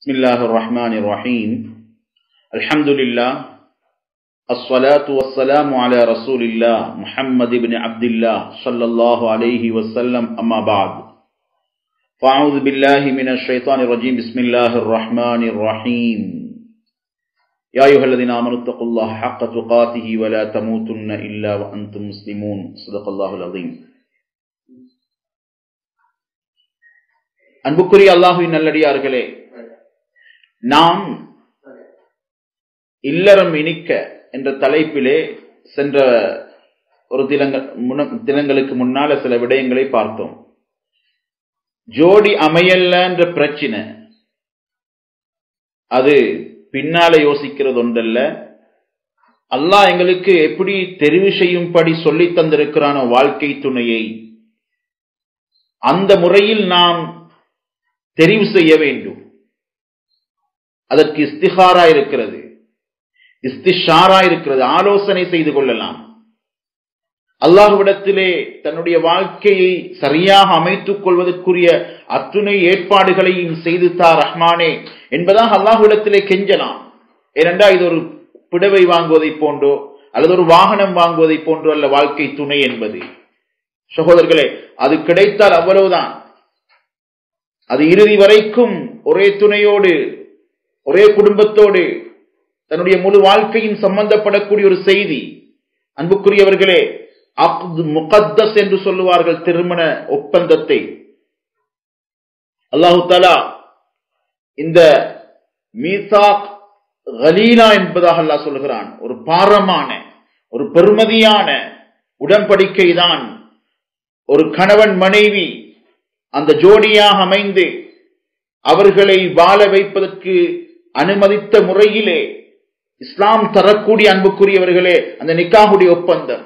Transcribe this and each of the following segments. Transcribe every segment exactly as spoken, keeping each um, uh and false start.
Bismillahirrahmanirrahim. Alhamdulillah. Assalatu wassalamu ala Rasulillah Muhammad ibn Abdullah sallallahu alayhi wasallam amma ba'd. Fa'udhu billahi minash shaitanir rajim. Bismillahirrahmanirrahim. Ya ayyuhalladhina amanu taqullaha haqqa tuqatihi wa la tamutunna illa wa antum muslimun. Sadaqallahul azim. அன்புக்குரிய அல்லாஹ்வின் நல்லடியார்களே, நாம் இல்லறம் இனிக்க என்ற தலைப்பிலே சென்ற ஒரு தினங்களுக்கு முன்னால சில விடயங்களை பார்த்தோம். ஜோடி அமையல்ல என்ற பிரச்சனை அது பின்னால யோசிக்கிறது ஒன்றல்ல. அல்லாஹ் எங்களுக்கு எப்படி தெரிவு செய்யும்படி சொல்லி தந்திருக்கிறான வாழ்க்கை துணையை அந்த முறையில் நாம் தெரிவு செய்ய வேண்டும். அதற்கு இஸ்திகாரா இருக்கிறது, இஸ்திஷாரா இருக்கிறது, ஆலோசனை செய்து கொள்ளலாம். அல்லாஹ்விடத்திலே தன்னுடைய வாழ்க்கையை சரியாக அமைத்துக் கொள்வதற்குரிய அத்துணை ஏற்பாடுகளையும் செய்து தா ரஹ்மானே என்பதாக அல்லாஹ்விடத்திலே கெஞ்சலாம். ஏனென்றால் இது ஒரு பிடவை வாங்குவதை போன்றோ அல்லது ஒரு வாகனம் வாங்குவதை போன்றோ அல்ல வாழ்க்கை துணை என்பது. சகோதரர்களே, அது கிடைத்தால் அவ்வளவுதான். அது இறுதி வரைக்கும் ஒரே துணையோடு ஒரே குடும்பத்தோடு தன்னுடைய முழு வாழ்க்கையின் சம்பந்தப்படக்கூடிய ஒரு செய்தி. அன்புக்குரியவர்களே, அக்து முகத்தஸ் என்று சொல்லுவார்கள் திருமண ஒப்பந்தத்தை. அல்லாஹு தஆலா இந்த மீசாக் கலீலா என்பதாக அல்லாஹ் சொல்கிறான். ஒரு பாரமான ஒரு பெருமதியான உடன்படிக்கை தான் ஒரு கணவன் மனைவி அந்த ஜோடியாக அமைந்து அவர்களை வாழ வைப்பதற்கு அனுமதித்த முறையிலே இஸ்லாம் தரக்கூடிய அன்புக்குரியவர்களே அந்த நிக்காஹுடைய ஒப்பந்தம்.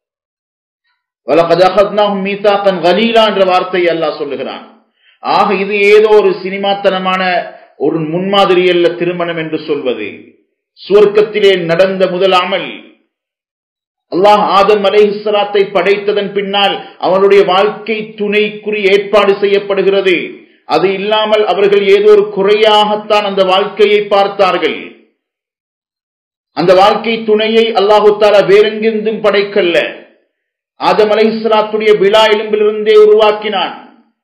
வலகத் அகத்னாஹும் மீசாகன் கலீலா என்ற வார்த்தையை அல்லாஹ் சொல்லுகிறான். ஆக இது ஏதோ ஒரு சினிமாத்தனமான ஒரு முன்மாதிரி அல்ல திருமணம் என்று சொல்வது. சுவர்க்கத்திலே நடந்த முதல் அமல். அல்லாஹ் ஆதம் அலைஹிஸ்ஸலாத்தை படைத்ததன் பின்னால் அவனுடைய வாழ்க்கை துணைக்குரிய ஏற்பாடு செய்யப்படுகிறது. அது இல்லாமல் அவர்கள் ஏதோ ஒரு குறையாகத்தான் அந்த வாழ்க்கையை பார்த்தார்கள். அந்த வாழ்க்கை துணையை அல்லாஹு தஆலா வேறெங்கிருந்தும் படைக்கல்ல, ஆதம் அலைஹிஸ்ஸலாத்துடைய விலா எலும்பிலிருந்தே உருவாக்கினான்.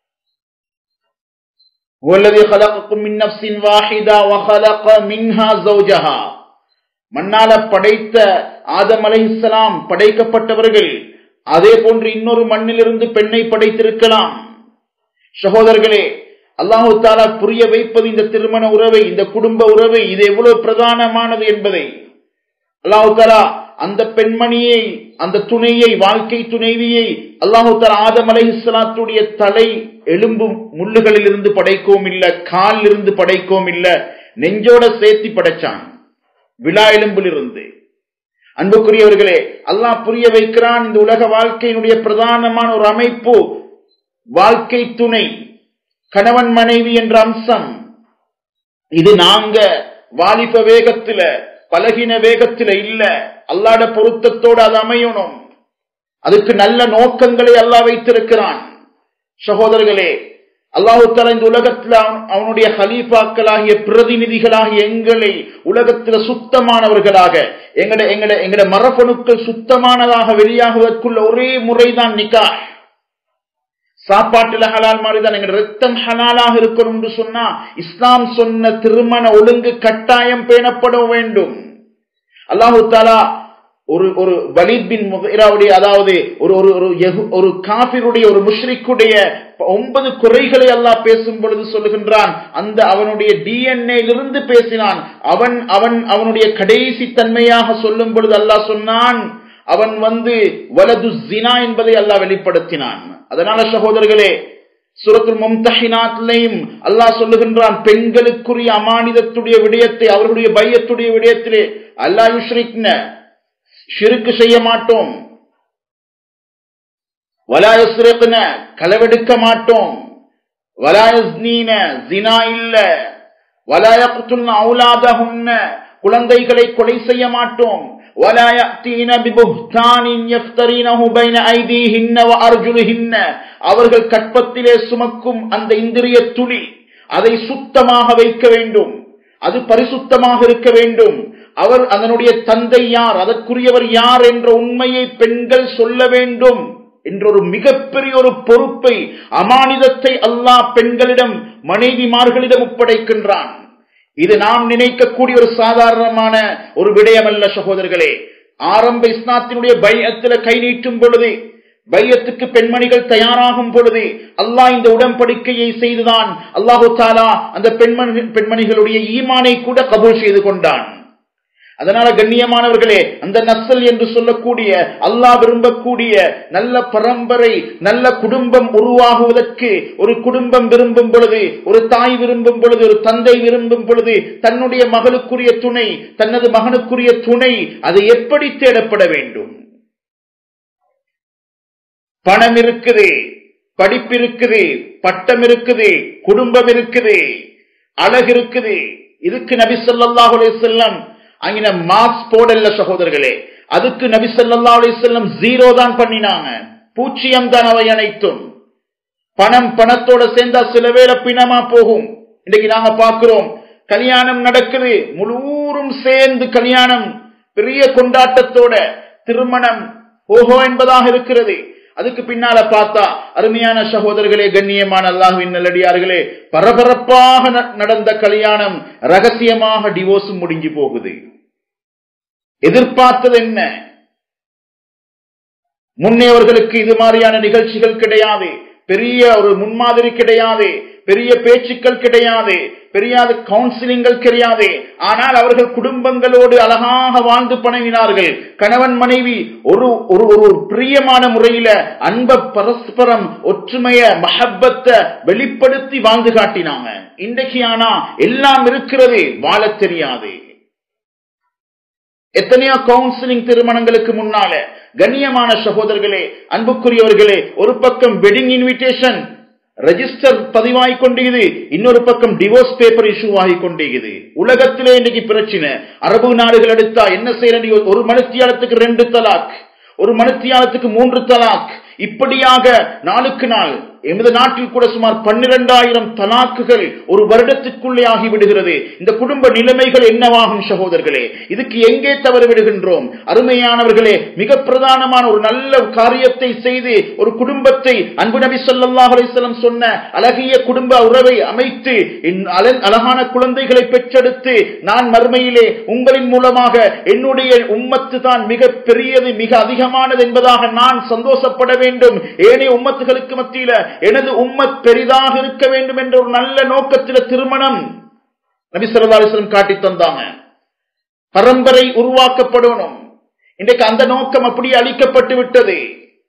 வல்லதி خلقكم من نفس واحدة وخلق منها زوجها. மண்ணால படைத்த ஆதம் அலைஹிஸ்ஸலாம் படைக்கப்பட்டவர்கள் அதே போன்று இன்னொரு மண்ணிலிருந்து பெண்ணை படைத்திருக்கலாம். சகோதரர்களே, அல்லாஹு தஆலா புரிய வைப்பது இந்த திருமண உறவை, இந்த குடும்ப உறவை, இது எவ்வளவு பிரதானமானது என்பதை. அல்லாஹு தஆலா அந்த பெண்மணியை, அந்த துணையை, வாழ்க்கை துணைவியை அல்லாஹு தஆலா ஆதம் அலைஹிஸ்ஸலாத்துடைய தலை எலும்பு முள்ளுகளில் இருந்து படைக்கவும் இல்ல, காலில் இருந்து படைக்கவும் இல்ல, நெஞ்சோட சேர்த்தி படைச்சான், விலா எலும்பிலிருந்து. அன்புக்குரியவர்களே, அல்லாஹ் புரிய வைக்கிறான் இந்த உலக வாழ்க்கையினுடைய பிரதானமான ஒரு அமைப்பு வாழ்க்கை துணை, கணவன் மனைவி என்ற அம்சம். இது நாங்க வாலிப வேகத்தில பலகின வேகத்தில இல்ல, அல்லாஹ்வுடைய பொருத்தத்தோடு அது அமையணும். அதுக்கு நல்ல நோக்கங்களை அல்லாஹ் வைத்திருக்கிறான். சகோதரர்களே, அல்லாஹு தஆலா இந்த உலகத்தில் அவனுடைய ஹலீஃபாக்களாகிய பிரதிநிதிகளாகிய எங்களை உலகத்தில் சுத்தமானவர்களாக, எங்கட எங்கட எங்கட மரபணுக்கள் சுத்தமானதாக வெளியாகுவதற்குள்ள ஒரே முறைதான் நிக்காஹ். சாப்பாட்டுல ஹலால் மாதிரிதான் எங்க ரத்தம் ஹலாலாக இருக்கணும் என்று சொன்னா இஸ்லாம் சொன்ன திருமண ஒழுங்கு கட்டாயம் பேணப்பட வேண்டும். அல்லாஹு தஆலா ஒரு ஒரு வலீத் பின் முகிராவுடைய, அதாவது ஒரு ஒரு ஒரு காஃபிருடைய, ஒரு முஷ்ரிக்குடைய ஒன்பது குறைகளை அல்லாஹ் பேசும் பொழுது சொல்லுகின்றான். அந்த அவனுடைய டிஎன்ஏலிருந்து பேசினான். அவன் அவன் அவனுடைய கடைசி தன்மையாக சொல்லும் பொழுது அல்லாஹ் சொன்னான், அவன் வந்து வலது ஜினா என்பதை அல்லாஹ் வெளிப்படுத்தினான். அதனால சகோதரர்களே, சூரத்துல் மும்தஹினாத்லையும் அல்லாஹ் சொல்லுகின்றான், பெண்களுக்குரிய அமானிதத்துடைய விடயத்தை, அவர்களுடைய பையத்துடைய விடயத்திலே அல்லாஹ் யுஷ்ரிக்ன, ஷிர்க் செய்ய மாட்டோம், வலா யஸ்ரிக்ன, களவெடுக்க மாட்டோம், வலா யஸ்னீன, ஜினா இல்ல, வலா யக்துல்ன அவுலாதஹுன்ன, குழந்தைகளை கொலை செய்ய மாட்டோம், ولا يأتين ببهتان يفترينه بين أيديهن وأرجلهن. அவர்கள் கற்பத்திலே சுமக்கும் அந்த இந்திரிய துளி, அதை சுத்தமாக வைக்க வேண்டும், அது பரிசுத்தமாக இருக்க வேண்டும். அவர் அதனுடைய தந்தை யார், அதற்குரியவர் யார் என்ற உண்மையை பெண்கள் சொல்ல வேண்டும் என்ற ஒரு மிகப்பெரிய ஒரு பொறுப்பை, அமானிதத்தை அல்லாஹ் பெண்களிடம், மனைவிமார்களிடம் ஒப்படைக்கின்றான். இது நாம் நினைக்கக்கூடிய ஒரு சாதாரணமான ஒரு விடயம் அல்ல சகோதரர்களே. ஆரம்ப இஸ்லாத்தினுடைய பைஅத்தில் கை நீட்டும் பொழுது, பையத்துக்கு பெண்மணிகள் தயாராகும் பொழுது அல்லாஹ் இந்த உடன்படிக்கையை செய்துதான் அல்லாஹு தஆலா அந்த பெண்மணி பெண்மணிகளுடைய ஈமானை கூட கபூல் செய்து கொண்டான். அதனால கண்ணியமானவர்களே, அந்த நஸ்ல் என்று சொல்லக்கூடிய அல்லாஹ் விரும்பக்கூடிய நல்ல பரம்பரை, நல்ல குடும்பம் உருவாகுவதற்கு ஒரு குடும்பம் விரும்பும் பொழுது, ஒரு தாய் விரும்பும் பொழுது, ஒரு தந்தை விரும்பும் பொழுது தன்னுடைய மகளுக்குரிய துணை, தனது மகனுக்குரிய துணை அது எப்படி தேடப்பட வேண்டும்? பணம் இருக்குது, படிப்பு இருக்குது, பட்டம் இருக்குது, குடும்பம் இருக்குது, அழகு இருக்குது. இதுக்கு நபி ஸல்லல்லாஹு அலைஹி வஸல்லம் அங்கே மார்க்ஸ் போடல சகோதரர்களே. அதுக்கு நபி ஸல்லல்லாஹு அலைஹி வஸல்லம் ஜீரோ தான் பண்ணினாங்க, பூஜ்ஜியம் தான் அவை அனைத்தும். பணம் பணத்தோட சேர்ந்தா சில வேளை பிணமா போகும். இன்னைக்கு நாங்க பார்க்கிறோம், கல்யாணம் நடக்குது, முழுவதும் சேர்ந்து கல்யாணம் பெரிய கொண்டாட்டத்தோட திருமணம் ஓஹோ என்பதாக இருக்கிறது. அதுக்கு பின்னால பார்த்தா அருமையான சகோதரர்களே, கண்ணியமான அல்லாஹ்வின் நல்லடியார்களே, பரபரப்பாக நடந்த கல்யாணம் ரகசியமாக டிவோர்ஸ் முடிஞ்சு போகுது. எதிர்பார்த்தது என்ன? முன்னேவர்களுக்கு இது மாதிரியான நிகழ்ச்சிகள் கிடையாது, பெரிய ஒரு முன்மாதிரி கிடையாது, பெரிய பேச்சுக்கள் கிடையாது, பெரிய கவுன்சிலிங்கள் கிடையாது. ஆனால் அவர்கள் குடும்பங்களோடு அழகாக வாழ்ந்து பணவினார்கள். கணவன் மனைவி ஒரு ஒரு பிரியமான முறையில அன்ப பரஸ்பரம் ஒற்றுமைய மஹப்பத்தை வெளிப்படுத்தி வாழ்ந்து காட்டினாங்க. இன்றைக்கு ஆனா எல்லாம் இருக்கிறது, வாழ தெரியாது. எத்தனையோ கவுன்சிலிங் திருமணங்களுக்கு முன்னால கண்ணியமான சகோதரர்களே, அன்புக்குரியவர்களே, ஒரு பக்கம் வெட்டிங் இன்விடேஷன் ரெஜிஸ்டர் பதிவாகிக் கொண்டிருக்குது, இன்னொரு பக்கம் டிவோர்ஸ் பேப்பர் இஷ்யூ ஆகிக் கொண்டிருக்குது. உலகத்திலே இன்னைக்கு பிரச்சனை. அரபு நாடுகள் எடுத்தா என்ன செய்யறது? ஒரு மனுத்தியாலத்துக்கு ரெண்டு தலாக், ஒரு மனுத்தியாலத்துக்கு மூன்று தலாக், இப்படியாக நாளுக்கு நாள் எமது நாட்டில் கூட சுமார் பன்னிரண்டாயிரம் தலாக்குகள் ஒரு வருடத்துக்குள்ளே ஆகிவிடுகிறது. இந்த குடும்ப நிலைமைகள் என்னவாகும் சகோதரர்களே? இதுக்கு எங்கே தவறு விடுகின்றோம்? அருமையானவர்களே, மிக பிரதானமான ஒரு நல்ல காரியத்தை செய்து ஒரு குடும்பத்தை அன்பு நபி ஸல்லல்லாஹு அலைஹி வஸல்லம் சொன்ன அழகிய குடும்ப உறவை அமைத்து அழகான குழந்தைகளை பெற்றெடுத்து நான் மறுமையிலே உங்களின் மூலமாக என்னுடைய உம்மத்து தான் மிக பெரியது, மிக அதிகமானது என்பதாக நான் சந்தோஷப்பட வேண்டும். ஏனைய உம்மத்துகளுக்கு மத்தியில எனது உம்மத் பெரிதாக இருக்க வேண்டும் என்ற ஒரு நல்ல நோக்கத்தில் திருமணம் நபி ஸல்லல்லாஹு அலைஹி வஸல்லம் காட்டி தந்தாங்க. பரம்பரை உருவாக்கப்படணும். இன்றைக்கு அந்த நோக்கம் அப்படியே அளிக்கப்பட்டு விட்டது.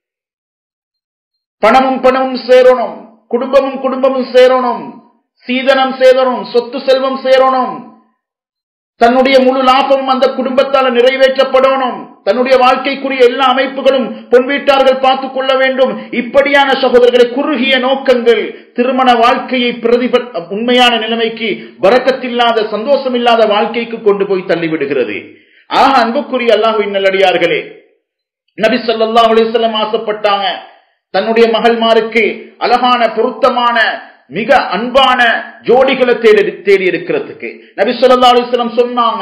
பணமும் பணமும் சேரணும், குடும்பமும் குடும்பமும் சேரணும், சீதனம் சேரணும், சொத்து செல்வம் சேரணும், தன்னுடைய முழு லாபமும் அந்த குடும்பத்தால் நிறைவேற்றப்படணும், தன்னுடைய வாழ்க்கைக்குரிய எல்லா அமைப்புகளும் பொன் வீட்டார்கள் பார்த்துக் கொள்ள வேண்டும். இப்படியான சகோதரர்களை குறுகிய நோக்கங்கள் திருமண வாழ்க்கையை பிரதிப உண்மையான நிலைமைக்கு பரக்கத்தில்லாத சந்தோஷம் இல்லாத வாழ்க்கைக்கு கொண்டு போய் தள்ளிவிடுகிறது. ஆக அன்புக்குரிய அல்லாஹ்வின் நல்லடியார்களே, நபி ஸல்லல்லாஹு அலைஹி வஸல்லம் ஆசைப்பட்டாங்க தன்னுடைய மகள்மாருக்கு அழகான பொருத்தமான மிக அன்பான ஜோடிகளை தேடி தேடி இருக்கிறதுக்கு. நபி ஸல்லல்லாஹு அலைஹி வஸல்லம் சொன்னாங்க,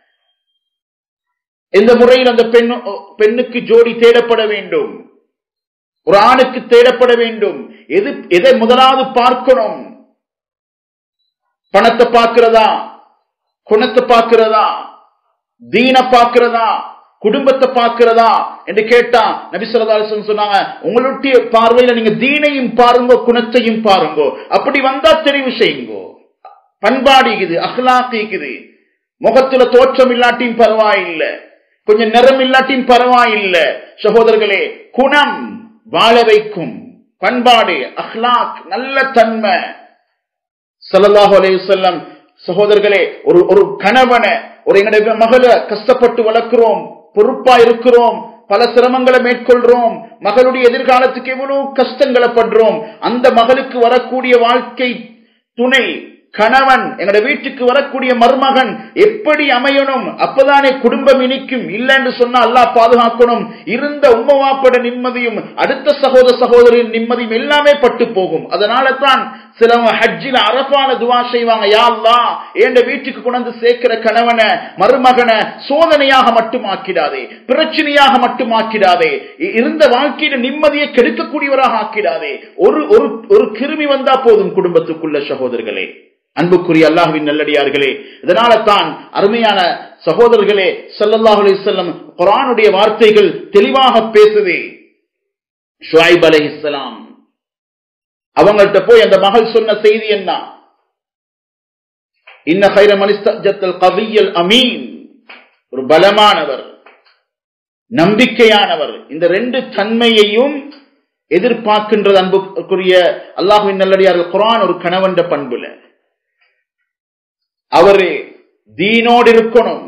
இந்த முறையில் அந்த பெண் பெண்ணுக்கு ஜோடி தேடப்பட வேண்டும், ஒரு ஆணுக்கு தேடப்பட வேண்டும். எது எதை முதலாவது பார்க்கணும்? பணத்தை பார்க்கிறதா, குணத்தை பார்க்கிறதா, தீன பார்க்கிறதா, குடும்பத்தை பார்க்கிறதா என்று கேட்டா நபி ஸல்லல்லாஹு அலைஹி வஸல்லம் சொன்னாங்க, உங்களுடைய பார்வையில நீங்க தீனையும் பாருங்க, குணத்தையும் பாருங்க. அப்படி வந்தா தெரிவு செய்யுங்க. பண்பாடு இருக்குது, அஹ்லாக் இருக்குது. முகத்துல தோற்றம் இல்லாட்டியும் பரவாயில்லை, கொஞ்சம் நிறம் இல்லாட்டியும் பரவாயில்லை. சகோதரர்களே, குணம் வாழ வைக்கும், பண்பாடு அஹ்லாக் நல்ல தன்மை. ஸல்லல்லாஹு அலைஹி வஸல்லம் சகோதரர்களே, ஒரு ஒரு கணவனை, ஒரு எங்களுடைய மகளை கஷ்டப்பட்டு வளர்க்கிறோம், பொறுப்பா இருக்கிறோம், பல சிரமங்களை மேற்கொள்றோம், மகளுடைய எதிர்காலத்துக்கு எவ்வளவு கஷ்டங்களை படுறோம். அந்த மகளுக்கு வரக்கூடிய வாழ்க்கை துணை கணவன் எங்கட வீட்டுக்கு வரக்கூடிய மருமகன் எப்படி அமையணும், அப்பதானே குடும்பம் இனிக்கும். இல்ல என்று சொன்னா அல்லாஹ் பாதுகாக்கணும். இருந்த உம்மவாப்பட நிம்மதியும் அடுத்த சகோதர சகோதரின் நிம்மதியும் எல்லாமே பட்டு போகும். அதனால தான் சிலவங்க ஹஜ்ஜில அரஃபால துவா செய்வாங்க, யா அல்லாஹ் என் வீட்டுக்கு கொண்டு சேர்க்கிற கணவனை மருமகனை சோதனையாக மட்டும் ஆக்கிடாதே, பிரச்சனையாக மட்டும் ஆக்கிடாதே, இருந்த வாழ்க்கையில நிம்மதியை கெடுக்கக்கூடியவராக ஆக்கிடாதே. ஒரு ஒரு கிருமி வந்தா போதும் குடும்பத்துக்குள்ள. சகோதரர்களே, அன்புக்குரிய அல்லாஹ்வின் நல்லடியார்களே, இதனால தான் அருமையான சகோதரர்களே ஸல்லல்லாஹு அலைஹி வஸல்லம் குர்ஆனுடைய வார்த்தைகள் தெளிவாக பேசுது. ஷுஐப் அலைஹிஸ்ஸலாம் அவங்கள்ட்ட போய் அந்த மகள் சொன்ன செய்தி என்ன? இன்ன கைர மனிஸ்தஜத்தல் கவியல் அமீன், ஒரு பலமானவர், நம்பிக்கையானவர். இந்த ரெண்டு தன்மையையும் எதிர்பார்க்கின்றது அன்புக்குரிய அல்லாஹ்வின் நல்லடியார்கள். குர்ஆன் ஒரு கணவன் பண்புல அவரு தீனோடு இருக்கணும்,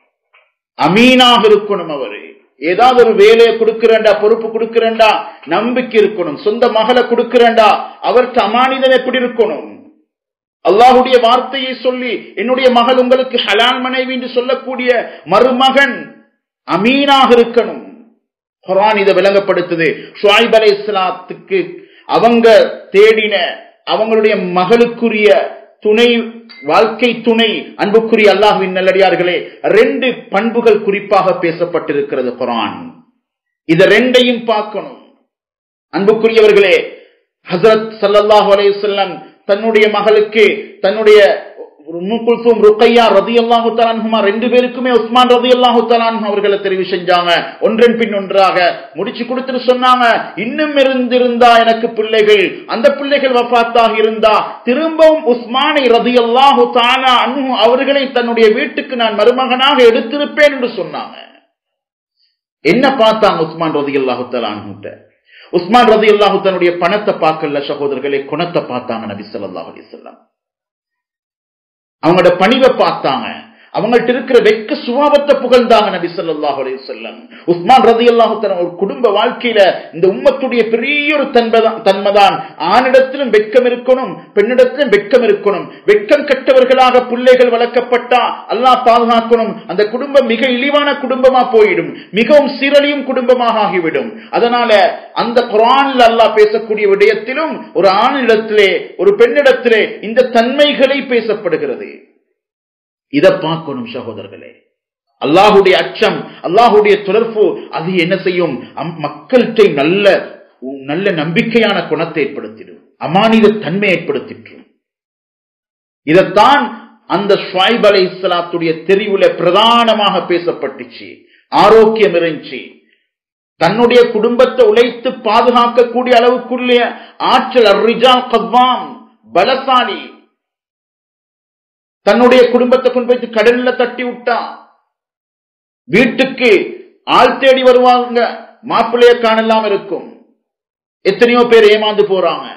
அமீனாக இருக்கணும். அவரு ஏதாவது ஒரு வேலையை கொடுக்கிறேன்டா, பொறுப்பு கொடுக்கிறேன்டா, நம்பிக்கை இருக்கணும். சொந்த மகளை கொடுக்கிறேன்டா, அவருக்கு அமானிதம் எப்படி இருக்கணும்? அல்லாஹ்வுடைய வார்த்தையை சொல்லி என்னுடைய மகள் உங்களுக்கு ஹலால் மனைவி என்று சொல்லக்கூடிய மருமகன் அமீனாக இருக்கணும். குர்ஆன் இதை விளங்கப்படுத்துது. ஷுஐப் அலைஹிஸ்ஸலாத்துக்கு அவங்க தேடின அவங்களுடைய மகளுக்குரிய துணை, வாழ்க்கை துணை, அன்புக்குரிய அல்லாஹ்வின் நல்லடியார்களே, ரெண்டு பண்புகள் குறிப்பாக பேசப்பட்டிருக்கிறது குர்ஆன். இத ரெண்டையும் பார்க்கணும். அன்புக்குரியவர்களே, ஹஜ்ரத் ஸல்லல்லாஹு அலைஹி வஸல்லம் தன்னுடைய மகளுக்கு தன்னுடைய உம்மு குல்சூம் ருக்கையா ரலியல்லாஹு தஆலா அன்ஹுமா ரெண்டு பேருக்குமே உஸ்மான் ரலியல்லாஹு தஆலா அன்ஹு அவர்களை தெரிவு செஞ்சாங்க. ஒன்றன் பின் ஒன்றாக முடிச்சு கொடுத்துட்டு சொன்னாங்க, இன்னும் இருந்திருந்தா எனக்கு பிள்ளைகள், அந்த பிள்ளைகள் வஃபாத்தாக இருந்தா திரும்பவும் உஸ்மானை ரலியல்லாஹு தஆலா அன்ஹு அவர்களை தன்னுடைய வீட்டுக்கு நான் மருமகனாக எடுத்திருப்பேன் என்று சொன்னாங்க. என்ன பார்த்தாங்க உஸ்மான் ரலியல்லாஹு தஆலா அன்ஹுட்ட? உஸ்மான் ரலியல்லாஹு தன்னுடைய பணத்தை பார்க்கல சகோதரர்களே, குணத்தை பார்த்தாங்க நபி ஸல்லல்லாஹு அலைஹி வஸல்லம். அவங்களோட பணிவை பார்த்தாங்க, அவங்கள்ட்ட இருக்கிற வெக்க சுபாவத்தை புகழ்ந்தாங்க நபி ஸல்லல்லாஹு அலைஹி வஸல்லம். உஸ்மான் ரலியல்லாஹு தஆலா ஒரு குடும்ப வாழ்க்கையில இந்த உம்மத்துடைய பெரிய ஒரு தன்மைதான், ஆணிடத்திலும் வெட்கம் இருக்கணும், பெண்ணிடத்திலும் வெட்கம் இருக்கணும். வெட்கம் கெட்டவர்களாக பிள்ளைகள் வளர்க்கப்பட்டா அல்லாஹ் பாதுகாக்கணும், அந்த குடும்பம் மிக இழிவான குடும்பமா போயிடும், மிகவும் சீரழியும் குடும்பமாக ஆகிவிடும். அதனால அந்த குர்ஆன்ல அல்லாஹ் பேசக்கூடிய விடயத்திலும் ஒரு ஆணிடத்திலே ஒரு பெண்ணிடத்திலே இந்த தன்மைகளை பேசப்படுகிறது. இதை பார்க்கணும் சகோதரர்களே. அல்லாஹுடைய அச்சம், அல்லாஹுடைய தொடர்பு அது என்ன செய்யும்? மக்கள்கிட்ட நல்ல நல்ல நம்பிக்கையான குணத்தை ஏற்படுத்திடும், அமானித தன்மை ஏற்படுத்திடும். இதைத்தான் அந்த ஷுஐப் அலைஹிஸ்ஸலாத்துடைய தெரிவுல பிரதானமாக பேசப்பட்டுச்சு. ஆரோக்கியம் இருந்துச்சு, தன்னுடைய குடும்பத்தை உழைத்து பாதுகாக்கக்கூடிய அளவுக்குள்ள ஆற்றல், அர்ரிஜால் கவ்வாம், பலசாலி. தன்னுடைய குடும்பத்தை கொண்டு போய் கடல்ல தட்டி விட்டா, வீட்டுக்கு ஆள் தேடி வருவாங்க, மாப்பிள்ளைய காணலாம் இருக்கும். எத்தனையோ பேர் ஏமாந்து போறாங்க.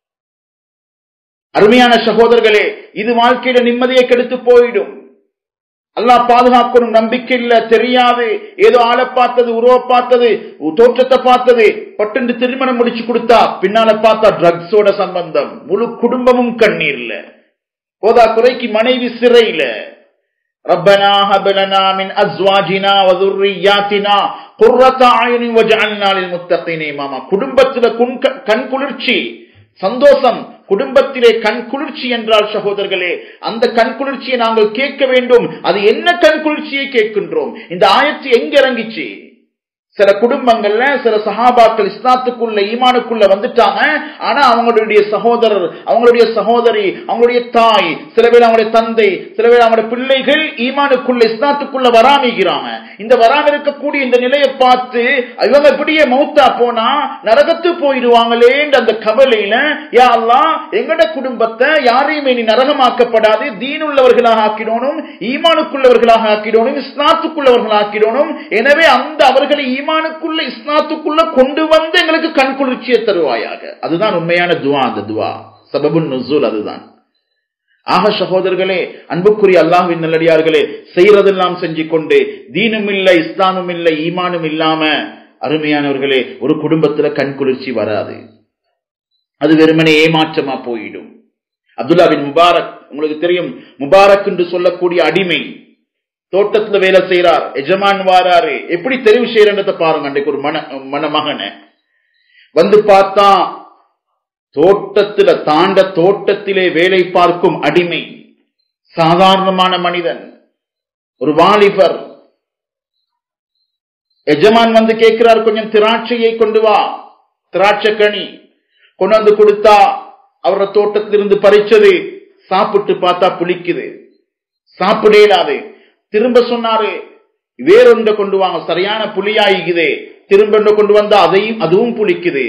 அருமையான சகோதரர்களே, இது வாழ்க்கையில நிம்மதியை கெடுத்து போயிடும். அல்லாஹ் பாதுகாக்கணும். நம்பிக்கை இல்ல, தெரியாது, ஏதோ ஆளை பார்த்தது, உருவ பார்த்தது, தோற்றத்தை பார்த்தது, பட்டு திருமணம் முடிச்சு கொடுத்தா பின்னால பார்த்தா ட்ரக்ஸோட சம்பந்தம், முழு குடும்பமும் கண்ணீர்ல. போதா குறைக்கு மனைவி சிறையில. ரப்பனா ஹப் லனா மின் அஸ்வாஜினா வ ذُرِّيَّاتِنَا قُرَّةَ أَعْيُنٍ وَاجْعَلْنَا لِلْمُتَّقِينَ إِمَامًا. குடும்பத்தில கண் குளிர்ச்சி, சந்தோஷம். குடும்பத்திலே கண் குளிர்ச்சி என்றால் சகோதரர்களே, அந்த கண் குளிர்ச்சியை நாங்கள் கேட்க வேண்டும். அது என்ன கண் குளிர்ச்சியை கேட்கின்றோம்? இந்த ஆயத்து எங்க இறங்கிச்சு? சில குடும்பங்கள்ல சில சஹாபாக்கள் இஸ்லாத்துக்குள்ள ஈமானுக்குள்ள வந்துட்டாங்க. ஆனா அவங்களுடைய சகோதரர், அவங்களுடைய சகோதரி, அவங்களுடைய தாய், சில பேர் அவங்களுடைய தந்தை, சில பேர் அவங்களுடைய பிள்ளைகள் ஈமானுக்குள்ள இஸ்லாத்துக்குள்ள வராமிக்கிறாங்க. இந்த வராம இருக்கக்கூடிய இந்த நிலையை பார்த்து இவங்க இப்படியே மௌத்தா போனா நரகத்து போயிடுவாங்களே அந்த கவலையில, யா அல்லாஹ் எங்கட குடும்பத்தை யாரையுமே நீ நரகமாக்கப்படாது, தீனுள்ளவர்களாக ஆக்கிடணும், ஈமானுக்குள்ளவர்களாக ஆக்கிடணும், இஸ்லாத்துக்குள்ளவர்களாக ஆக்கிடணும். எனவே அந்த அவர்களை ஈமானுக்குள்ள இஸ்லாத்துக்குள்ள கொண்டு வந்து எங்களுக்கு கண் குளிர்ச்சியை தருவாயாக. அதுதான் உண்மையான துவா. அந்த துவா சபபுன் நுஸூல் அதுதான். ஆக சகோதரர்களே, அன்புக்குரிய அல்லாஹ்வின் நல்லடியார்களே, செய்யறதெல்லாம் செஞ்சு கொண்டு தீனும் இல்லை, இஸ்லாமும் இல்லை, ஈமானும் இல்லாம அருமையானவர்களே ஒரு குடும்பத்துல கண் குளிர்ச்சி வராது. அது வெறுமனே ஏமாற்றமா போயிடும். அப்துல்லா பின் முபாரக், உங்களுக்கு தெரியும், முபாரக் என்று சொல்லக்கூடிய அடிமை தோட்டத்துல வேலை செய்யறார், எஜமான் வாராரு, எப்படி தெரிவு செய்யறன்றத பாருங்க. அன்றைக்கு ஒரு மன மணமகனை வந்து பார்த்தா தோட்டத்துல தாண்ட தோட்டத்திலே வேலை பார்க்கும் அடிமை, சாதாரணமான மனிதன், ஒரு வாலிபர். எஜமான் வந்து கேட்கிறார், கொஞ்சம் திராட்சையை கொண்டு வா, திராட்சை கனி கொண்டு வந்து கொடுத்தா அவர தோட்டத்திலிருந்து பறிச்சது சாப்பிட்டு பார்த்தா புளிக்குது, சாப்பிடலாது. திரும்ப சொன்னாரு, வேறொன்றை கொண்டு வாங்க, சரியான புளியாயிக்குது, திரும்ப கொண்டு வந்தா அதையும் அதுவும் புளிக்குது.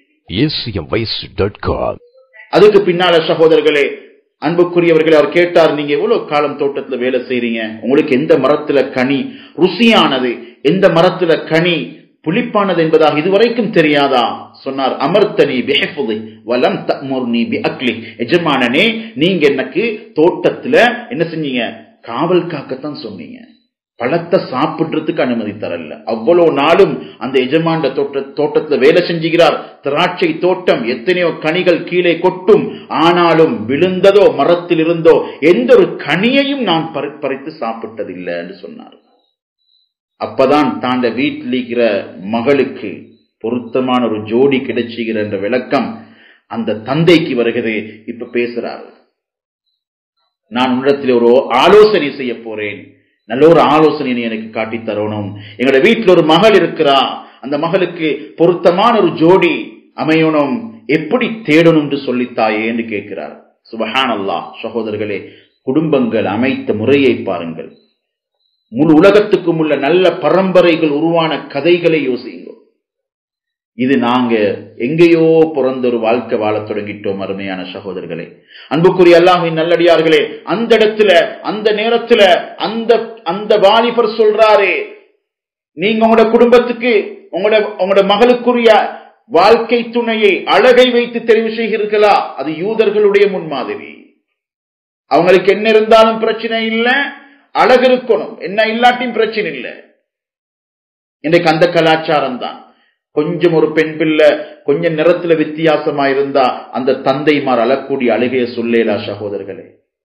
அதுக்கு பின்னால சகோதரர்களே, அன்புக்குரியவர்களே, அவர் கேட்டார், நீங்க எவ்வளவு காலம் தோட்டத்துல வேலை செய்றீங்க, உங்களுக்கு எந்த மரத்துல கனி ருசியானது, எந்த மரத்துல கனி புளிப்பானது என்பதாக இதுவரைக்கும் தெரியாதா? சொன்னார், அமர்த்தனி பிஹிஃபுதி வலம் தஅமுர்னி பிஅக்லி. எஜமானனே, நீங்க எனக்கு தோட்டத்துல என்ன செஞ்சீங்க? காவல் காக்கத்தான் சொன்னீங்க, பழத்தை சாப்பிடுறதுக்கு அனுமதி தரல. அவ்வளவு நாளும் அந்த எஜமான தோட்ட தோட்டத்துல வேலை செஞ்சுகிறார். திராட்சை தோட்டம், எத்தனையோ கனிகள் கீழே கொட்டும், ஆனாலும் விழுந்ததோ மரத்தில் இருந்தோ எந்த ஒரு கனியையும் நான் பறித்து சாப்பிட்டதில்லை என்று சொன்னார். அப்பதான் தாண்ட வீட்டில் இருக்கிற மகளுக்கு பொருத்தமான ஒரு ஜோடி கிடைச்சுகிற என்ற விளக்கம் அந்த தந்தைக்கு வருகிறது. இப்ப பேசுறாரு, நான் உன்னிடத்தில் ஒரு ஆலோசனை செய்ய போறேன், நல்ல ஒரு ஆலோசனை எனக்கு காட்டி தரணும். எங்களோட வீட்டில் ஒரு மகள் இருக்கிறா, அந்த மகளுக்கு பொருத்தமான ஒரு ஜோடி அமையணும், எப்படி தேடணும் என்று சொல்லித்தாயே என்று கேட்கிறார். சுபஹானல்லாஹ். சகோதரர்களே, குடும்பங்கள் அமைத்த முறையை பாருங்கள். முழு உலகத்துக்கும் உள்ள நல்ல பரம்பரைகள் உருவான கதைகளை யோசிங்க. இது நாங்க எங்கேயோ பிறந்த ஒரு வாழ்க்கை வாழ தொடங்கிட்டோம். அருமையான சகோதரர்களே, அன்புக்குரிய அல்லாஹ்வின் நல்லடியார்களே, அந்த இடத்துல அந்த நேரத்துல அந்த அந்த வாலிபர் சொல்றாரே, நீங்க உங்களோட குடும்பத்துக்கு உங்களோட உங்களோட மகளுக்குரிய வாழ்க்கை துணையை அழகை வைத்து தெரிவு செய்கிறீர்களா? அது யூதர்களுடைய முன்மாதிரி. அவங்களுக்கு என்ன இருந்தாலும் பிரச்சனை இல்லை, அழகு இருக்கணும், என்ன இல்லாட்டியும் பிரச்சனை இல்லை. இன்றைக்கு அந்த கலாச்சாரம் தான். கொஞ்சம் ஒரு பெண் பிள்ளை கொஞ்சம் நிறத்துல வித்தியாசமா இருந்தா அந்த தந்தைமார் அழக்கூடிய அழுகைய சொல்லேலா சகோதரர்களே.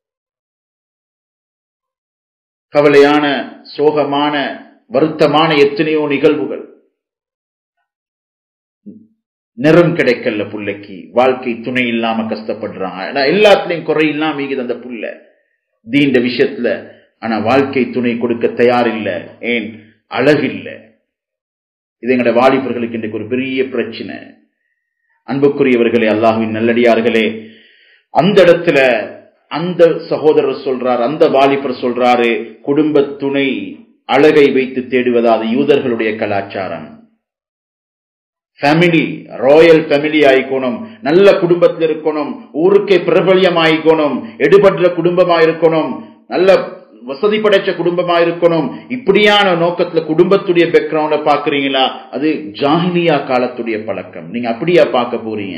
கவலையான, சோகமான, வருத்தமான எத்தனையோ நிகழ்வுகள். நிறம் கிடைக்கல புள்ளைக்கு, வாழ்க்கை துணை இல்லாம கஷ்டப்படுறாங்க. எல்லாத்துலயும் குறை இல்லாம அந்த புள்ள தீண்ட விஷயத்துல, ஆனா வாழ்க்கை துணை கொடுக்க தயாரில்லை. ஏன்? அழகில்லை. இது எங்கட வாலிபர்களுக்கு இன்றைக்கு ஒரு பெரிய பிரச்சனை. அன்புக்குரியவர்களே, அல்லாஹ்வின் நல்லடியார்களே, அந்த இடத்துல அந்த சகோதரர் சொல்றார், அந்த வாலிபர் சொல்றாரு, குடும்ப துணை அழகை வைத்து தேடுவதா அது யூதர்களுடைய கலாச்சாரம். ஃபேமிலி, ராயல் ஃபேமிலி ஆயிக்கணும், நல்ல குடும்பத்தில் இருக்கணும், ஊருக்கே பிரபல்யம் ஆயிக்கணும், எடுபடுற குடும்பமா இருக்கணும், நல்ல வசதி படைச்ச குடும்பமா இருக்கணும். இப்படியான நோக்கத்துல குடும்பத்துடைய பேக்ரவுண்ட பாக்குறீங்களா? அது ஜாஹிலியா காலத்துடைய பழக்கம். நீங்க அப்படியா பார்க்க போறீங்க?